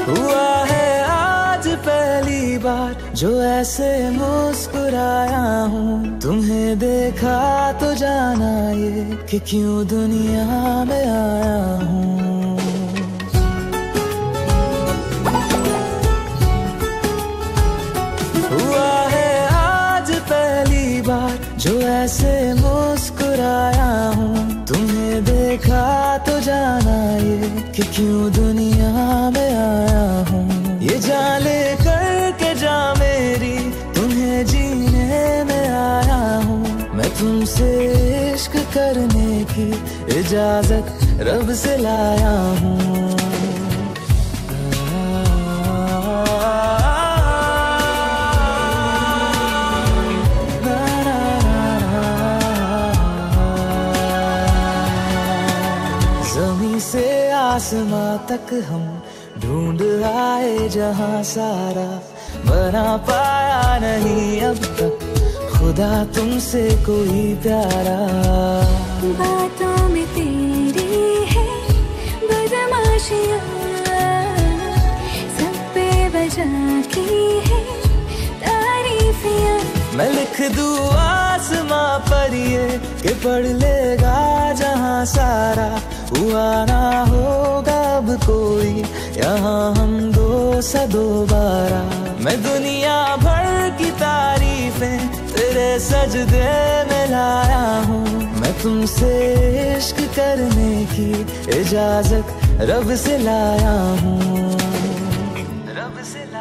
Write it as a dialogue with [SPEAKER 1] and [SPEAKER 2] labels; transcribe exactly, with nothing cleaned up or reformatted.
[SPEAKER 1] हुआ है आज पहली बार जो ऐसे मुस्कुराया हूँ, तुम्हें देखा तो जाना ये कि क्यों दुनिया में आया हूँ। हुआ है आज पहली बार जो ऐसे मुस्कुराया हूँ, तुम्हें देखा तो जाना ये कि क्यों दुनिया में आया हूँ। ये जान ले कर के जा मेरी, तुम्हें जीने में आया हूँ। मैं तुमसे इश्क करने की इजाजत रब से लाया हूँ। ज़मीं से आसमां तक हम ढूंढ आए जहां सारा, बना पाया नहीं अब तक खुदा तुमसे कोई प्यारा।
[SPEAKER 2] बातों में तेरी है बदमाशियाँ, सब पे बजा की है तारीफियाँ।
[SPEAKER 1] मैं लिख दूँ आसमां पर ये कि पढ़ लेगा जहां सारा, हुआ ना होगा अब कोई यहाँ हम दो सा दोबारा। मैं दुनिया भर की तारीफें तेरे सजदे में लाया हूँ। मैं तुमसे इश्क करने की इजाजत रब से लाया हूँ, रब से